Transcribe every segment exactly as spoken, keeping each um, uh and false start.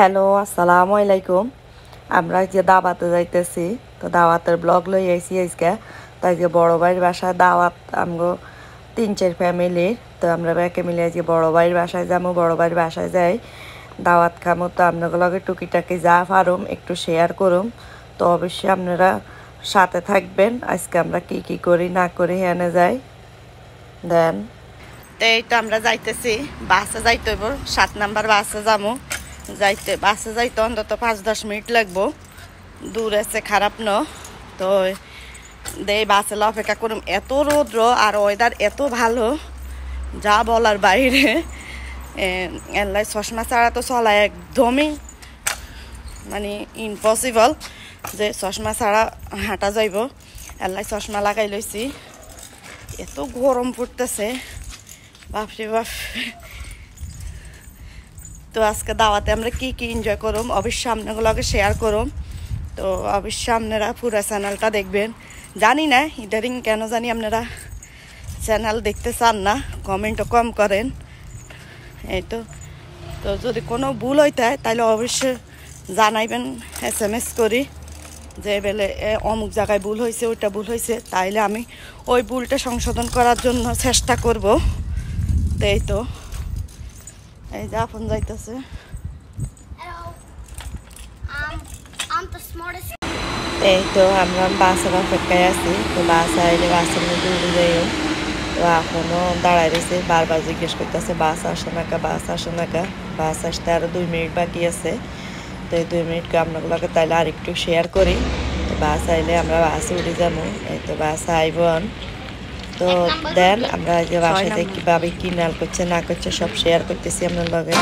Hello, আসসালামু আলাইকুম। আমরা যে দাওয়াতে যাইতেছি, তো দাওয়াতের ব্লগ লই আইসি আজকে। তো আজকে বড় ভাইয়ের বাসায় দাওয়াত, আমগো তিন চার ফ্যামিলির। তো আমরা ব্যাকে মিলে আজকে বড় ভাইয়ের বাসায় যাবো। বড় ভাইয়ের বাসায় যাই দাওয়াত খামো। তো আপনাদের লগে টুকিটাকি যা পারুম একটু শেয়ার করুম। তো অবশ্যই আপনারা সাথে থাকবেন। আজকে আমরা কি কি করি না করি এনে যাই দেন। তো এই তো আমরা যাইতেছি, বাসে যাইতে হইব, সাত নাম্বার বাসে যাবো। যাইতে বাসে যাইতে অন্তত পাঁচ দশ মিনিট লাগবো, দূর আছে, খারাপ ন। তো দেই বাসে অপেক্ষা করুম। এত রৌদ্র আর ওয়েদার এত ভালো, যা বলার বাইরে। এলাই চশমা ছাড়া তো চলা একদমই মানে ইম্পসিবল, যে চশমা ছাড়া হাঁটা যাইব। এলাই চশমা লাগাই লইছি, এত গরম পড়তেছে বাপরে বাপ। তো আজকে দাওয়াতে আমরা কি কি এনজয় করুম অবশ্যই আপনাগুলোকে শেয়ার করুম। তো অবশ্যই আপনারা পুরো চ্যানেলটা দেখবেন। জানি না ইদারিং কেন জানি আপনারা চ্যানেল দেখতে চান না, কমেন্টও কম করেন। এই তো তো যদি কোনো ভুল হইতে হয় তাহলে অবশ্যই জানাইবেন, এস এম এস করি যে বেলে অমুক জায়গায় ভুল হয়েছে, ওইটা ভুল হয়েছে, তাইলে আমি ওই ভুলটা সংশোধন করার জন্য চেষ্টা করব। তো এই তো এই যে আপন যাইতেছে। এই তো আমরা বাসের অপেক্ষায় আছি। তো বাস আইলে বাসের মধ্যে উঠে যাই। তো এখনো দাঁড়ায় রয়েছে, বারবার জিজ্ঞেস করতেছে বাস আসে না কা, বাস আসে না কা। বাস আসতে আরো দুই মিনিট বাকি আছে। তো এই দুই মিনিটকে আপনাগুলোকে তাইলে আর একটু শেয়ার করি। তো বাস আইলে আমরা বাসে উঠে যাবো। এই তো বাস আইবন। তো দেন আমরা যে বাসায় কিভাবে কি নাল করছে না করছে সব শেয়ার করতেছি আপনার লগে।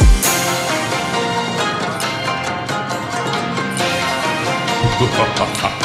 Ha ha ha.